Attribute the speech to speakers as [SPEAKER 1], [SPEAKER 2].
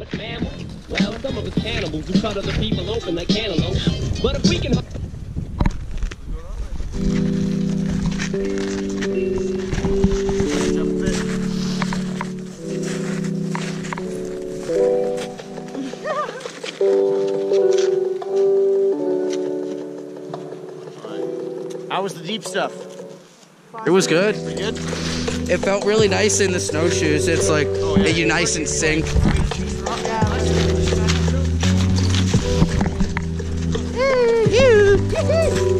[SPEAKER 1] a mammal? Well, some of us cannibals who cut other people open like cantaloupes. But if we can...
[SPEAKER 2] How was the deep stuff?
[SPEAKER 3] It was good.
[SPEAKER 2] Pretty good?
[SPEAKER 3] It felt really nice in the snowshoes. It's like you nice and sink.
[SPEAKER 4] Yeah,